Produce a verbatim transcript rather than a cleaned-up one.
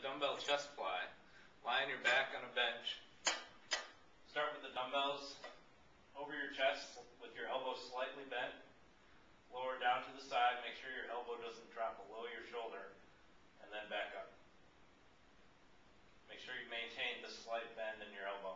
dumbbell chest fly. Lie on your back on a bench. Start with the dumbbells over your chest with your elbows slightly bent. Lower down to the side. Make sure your elbow doesn't drop below your shoulder. And then back up. Make sure you maintain the slight bend in your elbow.